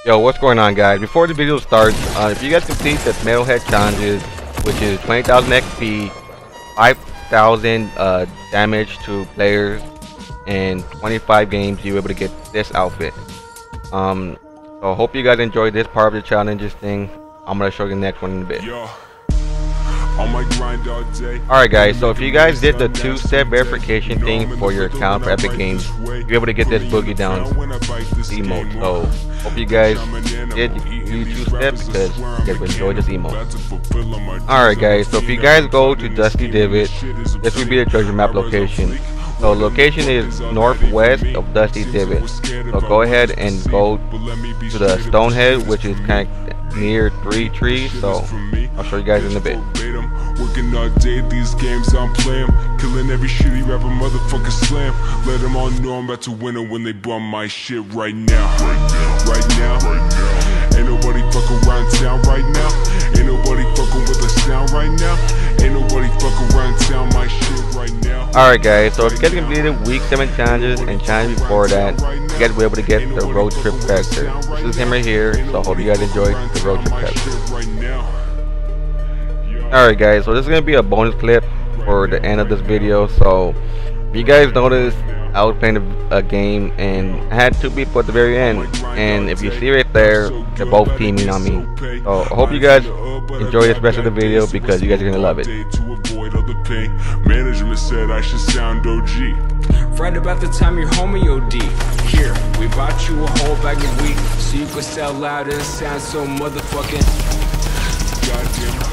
Yo, what's going on, guys? Before the video starts, if you guys complete the Metalhead challenges, which is 20,000 XP, 5,000 damage to players, and 25 games, you're able to get this outfit. So I hope you guys enjoyed this part of the challenges thing. I'm gonna show you the next one in a bit. Alright guys, so if you guys did the 2-step verification thing for your account for Epic Games, you're able to get this Boogie Down emote. So hope you guys did use 2-step because you guys will enjoy this emote. Alright guys, so if you guys go to Dusty Divot, this will be the treasure map location. So location is northwest of Dusty Divot. So go ahead and go to the Stonehead, which is kind of near 3 trees. So I'll show you guys in a bit. Working all day, these games I'm playing, killing every shitty rapper, motherfucker slam. Let them all know I'm about to win it when they bum my shit right now. Right now. Ain't nobody fuck around town right now. Ain't nobody fucking with the sound right now. Ain't nobody fuck around town my shit right now. Alright guys, so if you guys completed week 7 challenges and challenge before that, you guys will be able to get the road trip character. This is him right here, so I hope you guys enjoyed the road trip character. Alright guys, so this is going to be a bonus clip for the end of this video. So if you guys noticed, I was playing a game and I had 2 people at the very end, and if you see right there, they're both teaming on me. So I hope you guys enjoy this rest of the video because you guys are going to love it. Management said I should sound OG. Right about the time your homie OD. Here, we bought you a whole bag of weed so you could sell loud and sound so motherfucking goddamn.